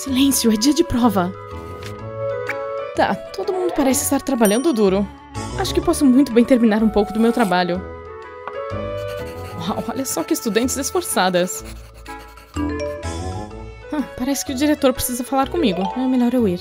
Silêncio, é dia de prova. Tá, todo mundo parece estar trabalhando duro. Acho que posso muito bem terminar um pouco do meu trabalho. Uau, olha só que estudantes esforçadas. Parece que o diretor precisa falar comigo. É melhor eu ir.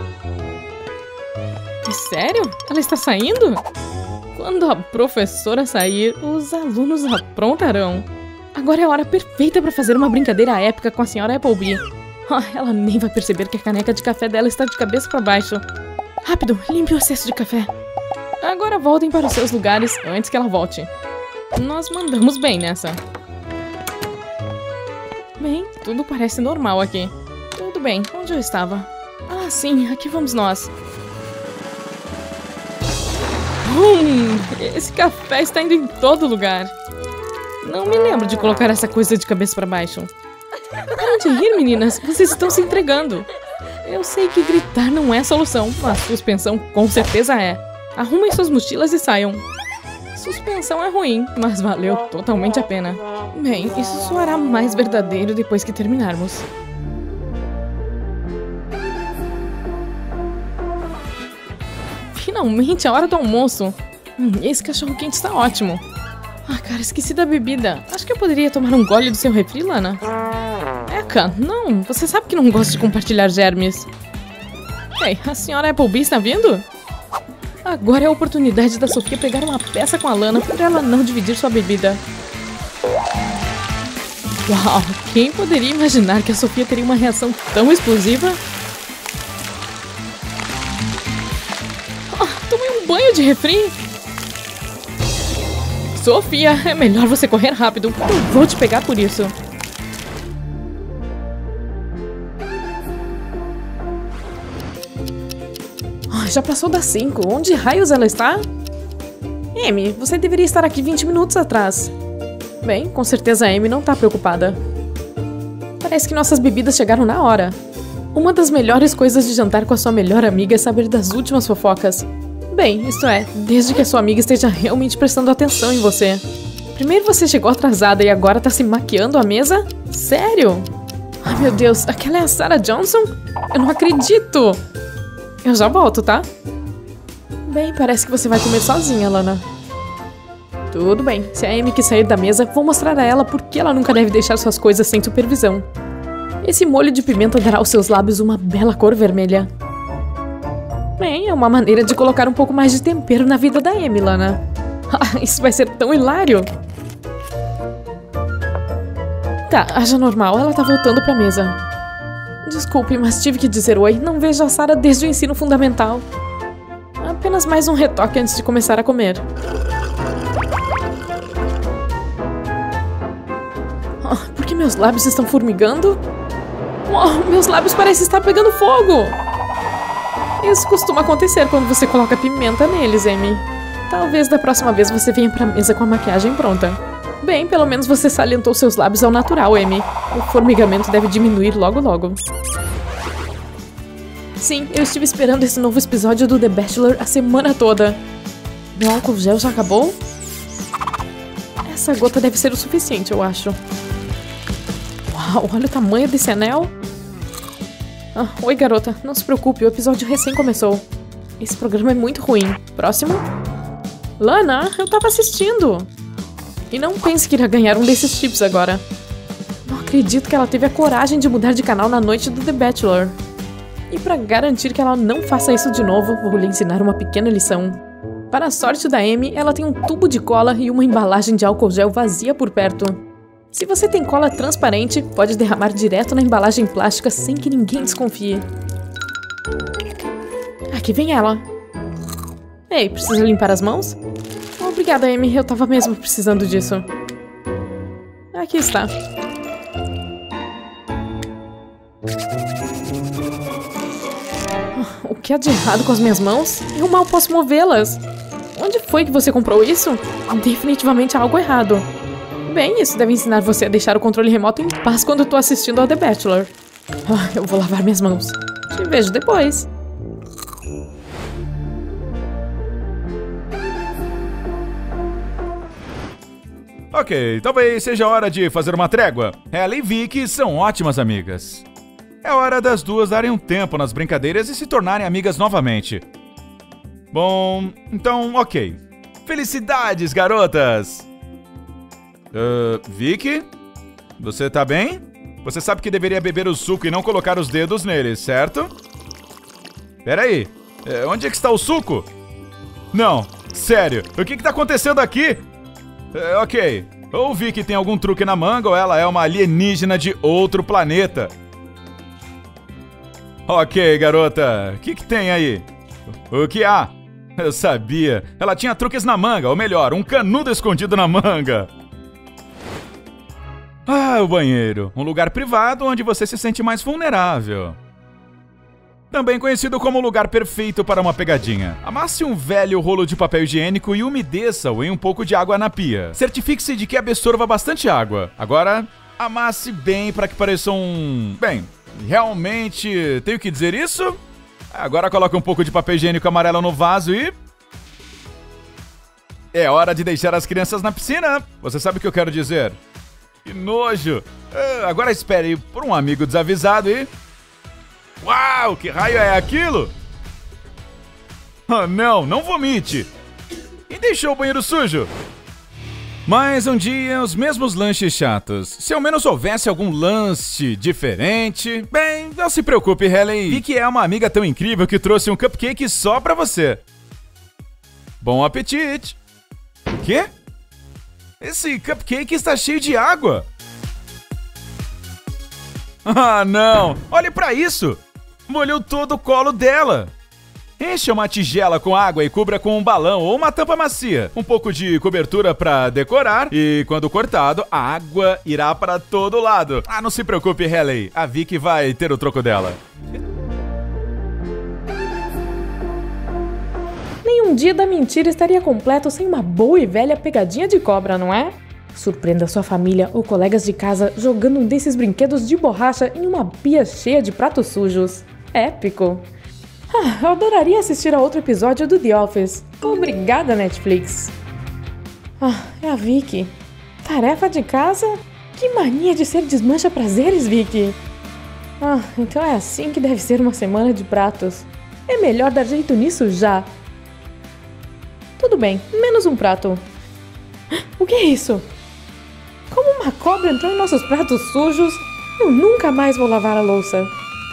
Sério? Ela está saindo? Quando a professora sair, os alunos aprontarão. Agora é a hora perfeita para fazer uma brincadeira épica com a senhora Appleby. Ela nem vai perceber que a caneca de café dela está de cabeça para baixo. Rápido, limpe o excesso de café. Agora voltem para os seus lugares antes que ela volte. Nós mandamos bem nessa. Bem, tudo parece normal aqui. Tudo bem, onde eu estava? Ah, sim, aqui vamos nós. Esse café está indo em todo lugar. Não me lembro de colocar essa coisa de cabeça para baixo. Parem de rir, meninas. Vocês estão se entregando. Eu sei que gritar não é a solução, mas suspensão com certeza é. Arrumem suas mochilas e saiam. Suspensão é ruim, mas valeu totalmente a pena. Bem, isso soará mais verdadeiro depois que terminarmos. Finalmente a hora do almoço. Esse cachorro quente está ótimo. Ah, cara, esqueci da bebida. Acho que eu poderia tomar um gole do seu refri, Lana. Eca, não. Você sabe que não gosto de compartilhar germes. Ei, a senhora Appleby está vindo? Agora é a oportunidade da Sofia pegar uma peça com a Lana por ela não dividir sua bebida. Uau, quem poderia imaginar que a Sofia teria uma reação tão explosiva? Tomei um banho de refri. Sofia, é melhor você correr rápido. Eu vou te pegar por isso. Já passou das 5. Onde raios ela está? Amy, você deveria estar aqui 20 minutos atrás. Bem, com certeza a Amy não está preocupada. Parece que nossas bebidas chegaram na hora. Uma das melhores coisas de jantar com a sua melhor amiga é saber das últimas fofocas. Bem, isto é, desde que a sua amiga esteja realmente prestando atenção em você. Primeiro você chegou atrasada e agora tá se maquiando à mesa? Sério? Ai meu Deus, aquela é a Sarah Johnson? Eu não acredito! Eu já volto, tá? Bem, parece que você vai comer sozinha, Lana. Tudo bem, se a Amy quis sair da mesa, vou mostrar a ela por que ela nunca deve deixar suas coisas sem supervisão. Esse molho de pimenta dará aos seus lábios uma bela cor vermelha. Bem, é uma maneira de colocar um pouco mais de tempero na vida da Amy, Lana. Isso vai ser tão hilário! Tá, haja normal, ela tá voltando pra mesa. Desculpe, mas tive que dizer oi. Não vejo a Sarah desde o ensino fundamental. Apenas mais um retoque antes de começar a comer. Por que meus lábios estão formigando? Meus lábios parecem estar pegando fogo! Isso costuma acontecer quando você coloca pimenta neles, Amy. Talvez da próxima vez você venha pra mesa com a maquiagem pronta. Bem, pelo menos você salientou seus lábios ao natural, Amy. O formigamento deve diminuir logo logo. Sim, eu estive esperando esse novo episódio do The Bachelor a semana toda. Meu álcool gel já acabou? Essa gota deve ser o suficiente, eu acho. Uau, olha o tamanho desse anel. Oi, garota. Não se preocupe, o episódio recém começou. Esse programa é muito ruim. Próximo? Lana, eu tava assistindo. E não pense que irá ganhar um desses chips agora. Não acredito que ela teve a coragem de mudar de canal na noite do The Bachelor. E para garantir que ela não faça isso de novo, vou lhe ensinar uma pequena lição. Para a sorte da Amy, ela tem um tubo de cola e uma embalagem de álcool gel vazia por perto. Se você tem cola transparente, pode derramar direto na embalagem plástica sem que ninguém desconfie. Aqui vem ela. Ei, precisa limpar as mãos? Obrigada, Amy. Eu tava mesmo precisando disso. Aqui está. O que há de errado com as minhas mãos? Eu mal posso movê-las. Onde foi que você comprou isso? Definitivamente há algo errado. Bem, isso deve ensinar você a deixar o controle remoto em paz quando eu tô assistindo ao The Bachelor. Eu vou lavar minhas mãos. Te vejo depois. Ok, talvez seja hora de fazer uma trégua. Ela e Vicky são ótimas amigas. É hora das duas darem um tempo nas brincadeiras e se tornarem amigas novamente. Bom, então, ok. Felicidades, garotas! Vicky? Você tá bem? Você sabe que deveria beber o suco e não colocar os dedos nele, certo? Peraí, onde é que está o suco? Não, sério, o que tá acontecendo aqui? Ok, ou Vicky tem algum truque na manga ou ela é uma alienígena de outro planeta. Ok, garota, o que tem aí? O que há? Eu sabia, ela tinha truques na manga, ou melhor, um canudo escondido na manga. Ah, o banheiro, um lugar privado onde você se sente mais vulnerável. Também conhecido como o lugar perfeito para uma pegadinha. Amasse um velho rolo de papel higiênico e umedeça-o em um pouco de água na pia. Certifique-se de que absorva bastante água. Agora, amasse bem para que pareça um... Bem, realmente tenho que dizer isso? Agora coloque um pouco de papel higiênico amarelo no vaso e... É hora de deixar as crianças na piscina. Você sabe o que eu quero dizer? Que nojo! Agora espere por um amigo desavisado e... Uau, que raio é aquilo? Oh não, não vomite! Quem deixou o banheiro sujo? Mas um dia, os mesmos lanches chatos. Se ao menos houvesse algum lanche diferente... Bem, não se preocupe, Helen. Vicky é uma amiga tão incrível que trouxe um cupcake só pra você. Bom apetite! O quê? Esse cupcake está cheio de água. Ah, não! Olhe pra isso! Molhou todo o colo dela. Encha uma tigela com água e cubra com um balão ou uma tampa macia. Um pouco de cobertura pra decorar e, quando cortado, a água irá para todo lado. Ah, não se preocupe, Helen. A Vicky vai ter o troco dela. Nenhum dia da mentira estaria completo sem uma boa e velha pegadinha de cobra, não é? Surpreenda sua família ou colegas de casa jogando um desses brinquedos de borracha em uma pia cheia de pratos sujos. Épico! Eu adoraria assistir a outro episódio do The Office. Obrigada, Netflix! É a Vicky. Tarefa de casa? Que mania de ser desmancha-prazeres, Vicky! Então é assim que deve ser uma semana de pratos. É melhor dar jeito nisso já. Tudo bem, menos um prato. O que é isso? Como uma cobra entrou em nossos pratos sujos, eu nunca mais vou lavar a louça.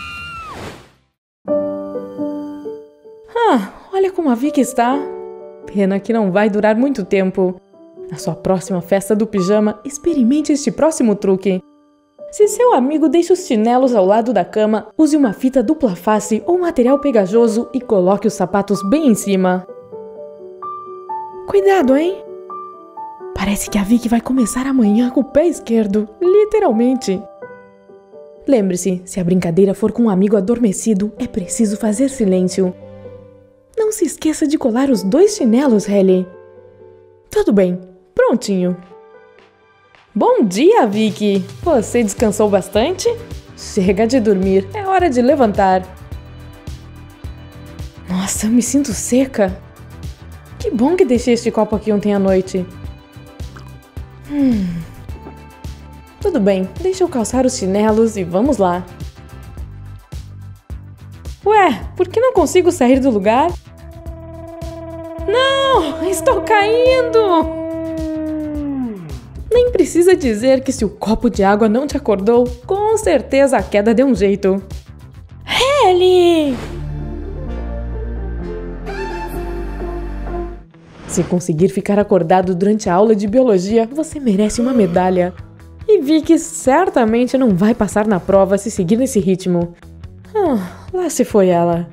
Olha como a Vicky está. Pena que não vai durar muito tempo. Na sua próxima festa do pijama, experimente este próximo truque. Se seu amigo deixa os chinelos ao lado da cama, use uma fita dupla face ou material pegajoso e coloque os sapatos bem em cima. Cuidado, hein? Parece que a Vicky vai começar amanhã com o pé esquerdo, literalmente. Lembre-se, se a brincadeira for com um amigo adormecido, é preciso fazer silêncio. Não se esqueça de colar os 2 chinelos, Hailey. Tudo bem, prontinho. Bom dia, Vicky! Você descansou bastante? Chega de dormir, é hora de levantar. Nossa, eu me sinto seca. Que bom que deixei este copo aqui ontem à noite. Tudo bem, deixa eu calçar os chinelos e vamos lá. Ué, por que não consigo sair do lugar? Não, estou caindo! Nem precisa dizer que se o copo de água não te acordou, com certeza a queda deu um jeito. Hailey! Se conseguir ficar acordado durante a aula de biologia, você merece uma medalha. E Vicky certamente não vai passar na prova se seguir nesse ritmo. Lá se foi ela.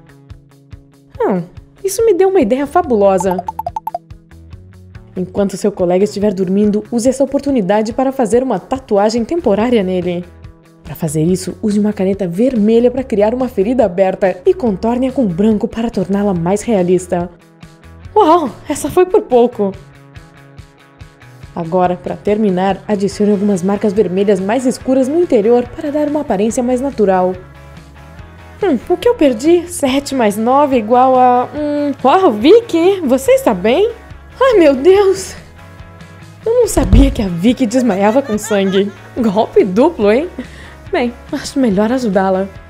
Isso me deu uma ideia fabulosa. Enquanto seu colega estiver dormindo, use essa oportunidade para fazer uma tatuagem temporária nele. Para fazer isso, use uma caneta vermelha para criar uma ferida aberta e contorne-a com branco para torná-la mais realista. Uau, essa foi por pouco! Agora, para terminar, adicione algumas marcas vermelhas mais escuras no interior para dar uma aparência mais natural. O que eu perdi? 7 mais 9 igual a... Uau, Vicky, você está bem? Ai, meu Deus! Eu não sabia que a Vicky desmaiava com sangue. Golpe duplo, hein? Bem, acho melhor ajudá-la.